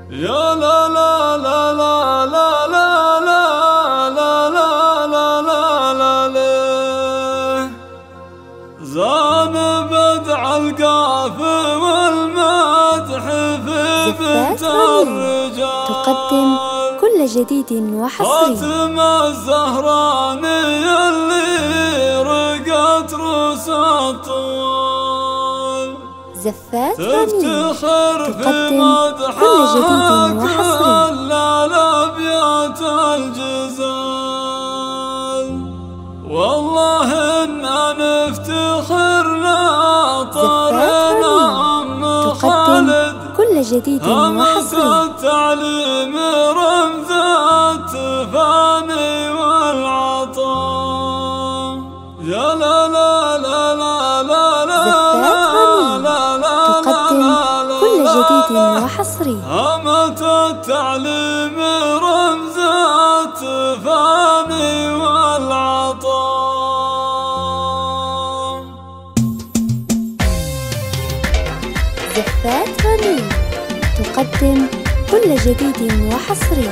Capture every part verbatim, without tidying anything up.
يا لا لا لا لا لا لا لا لا لا لا لا لا لا زان بدع القافي والمدح في بنت الرجال تقدم كل جديد وحصري. فاطمة الزهرانية اللي رقت روس الطوال زفات تفتخر في مدحها كل الأبيات الجزال. والله إنا نفتخر ناطرنا أم خالد كل جديد وحصري. التعليم رمز التفاني والعطاء. يا لا لا لا لا لا لا كل جديد وحصري. همة التعليم رمز التفاني والعطاء. زفات غني تقدم كل جديد وحصري.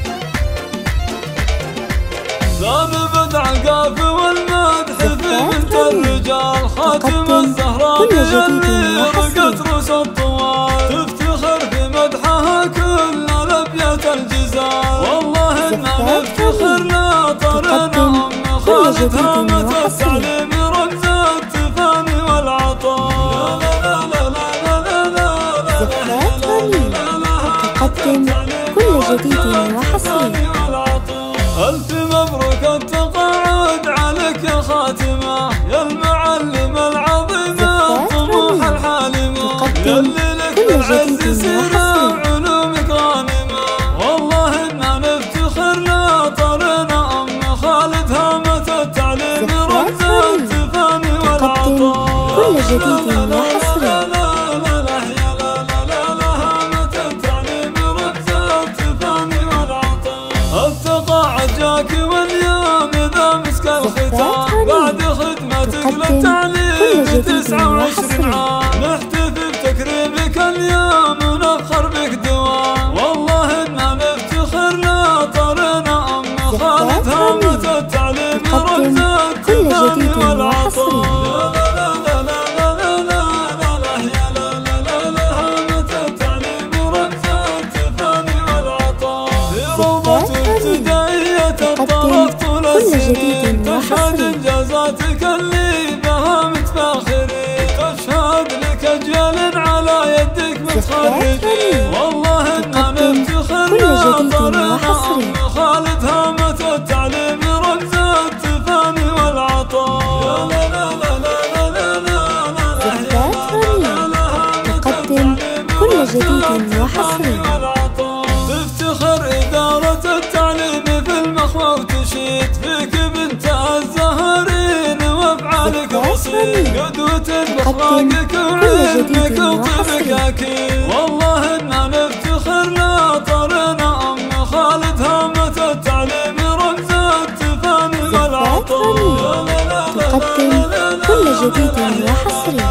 زاد بدع القافي والمدح في بنت الرجال. خاتم الزهرانية اللي رقت روس الطوال تفتخر في مدحها كل الأبيات الجزال. والله إنا نفتخر ناطرنا أم خالد هامة التعليم رمز التفاني والعطاء. زفات غني تقدم كل جديد وحصري. ألف مبروك التقاعد عليك يا خاتمة يا المعلمة العظيمة الطموح الحالمة يلي لك بالعز سيرة وعلومك غانمة. والله إنا نفتخر ناطرنا أم خالد هامة التعليم رمز التفاني والعطاء. كل جديد وحصري. التقاعد جاك واليوم ذا مسك الختام بعد خدمتك للتعليم تسعة وعشرين عام. نحتفي بتكريمك اليوم ونفخر بك دوام. والله إنا نفتخر ناطرنا أم خالد هامة التعليم رمز التفاني والعطاء. تشهد انجازاتك اللي بها متفاخرين. تشهد لك اجيال على يدك متخرجين. والله إنا نفتخر ناطرنا أم خالد هامة التعليم رمز التفاني والعطاء. تقدم كل جديد وحصري. تفتخر إدارة التعليم في المخوى وتشيد فيك بنت الزهرين وافعالك وصيد قدوة باخلاقك وعلمك وطيبك اكيد. والله إنا نفتخر ناطرنا أم خالد هامة التعليم رمز التفاني والعطاء. تقدم كل جديد وحصري.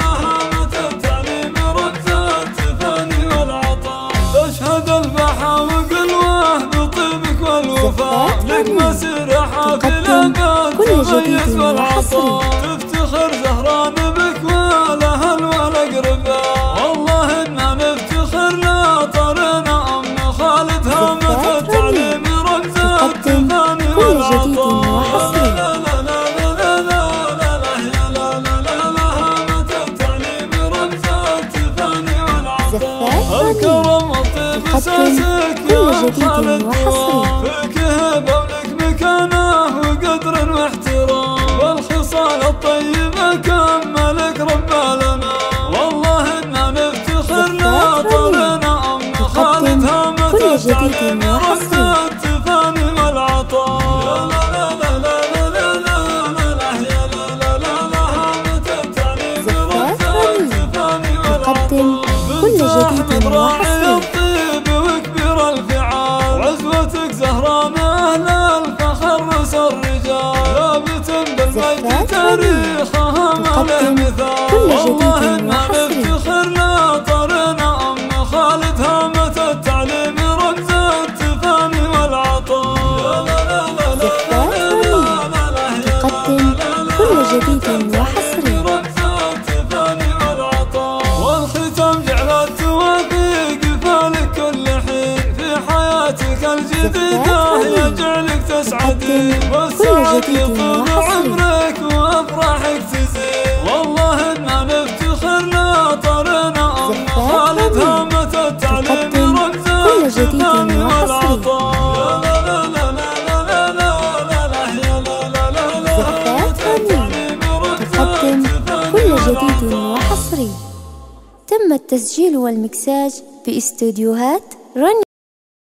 تشهد البحاوق الواه بطيبك والوفاء لك مسيرة حافلة بالتميز والعطاء. تفتخر زهران بك والاهل والاقرباء. والله إنا نفتخر ناطرنا أم خالد هامة التعليم رمز التفاني والعطاء. الكرم والطيب اساسك يا خالد دوام. فيك هبه ولك مكانه وقدر واحترام. والخصال الطيبه كملك رب لنا. والله إنا نفتخر ناطرنا أم خالد هامة التعليم رمز التفاني والعطاء. تقدم كل جديد وحصري. الطيب وكبير الفعال عزوتك زهران أهل الفخر رس الرجال. ثابت بالمجد تاريخها ما له مثال. والله إنا نفتخر ناطرنا أم خالد هامة التعليم كل جديد وحصري. عمرك وافراحك تزيد والله اننا نفتخر لا طرنا خالدها متى التعليم رمزه كل جديد وحصري. تقدم كل جديد وحصري. تم التسجيل والمكساج باستديوهات رني.